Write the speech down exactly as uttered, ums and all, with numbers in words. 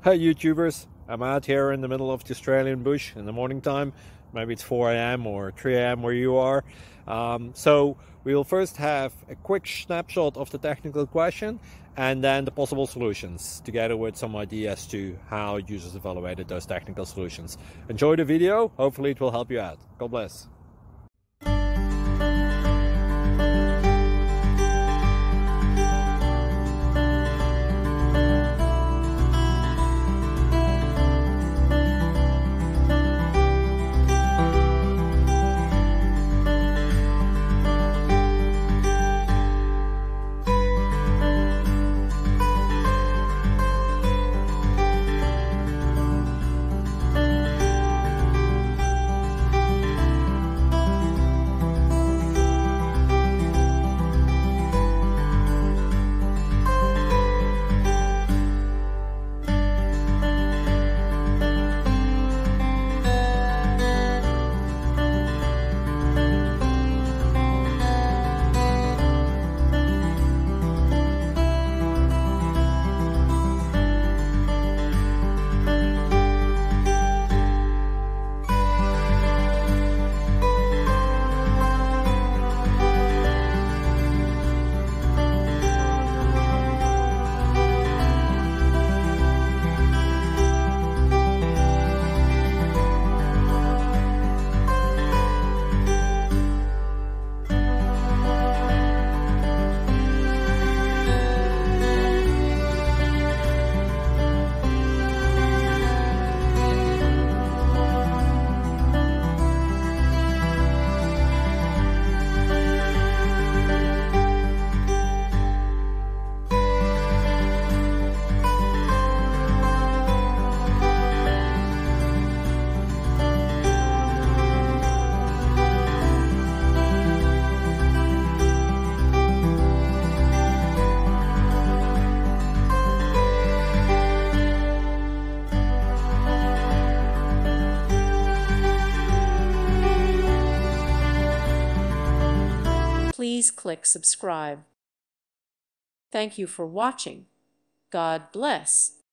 Hey YouTubers, I'm out here in the middle of the Australian bush in the morning time. Maybe it's four A M or three A M where you are. Um, so we'll first have a quick snapshot of the technical question and then the possible solutions, together with some ideas to how users evaluated those technical solutions. Enjoy the video, hopefully it will help you out. God bless. Please click subscribe. Thank you for watching. God bless.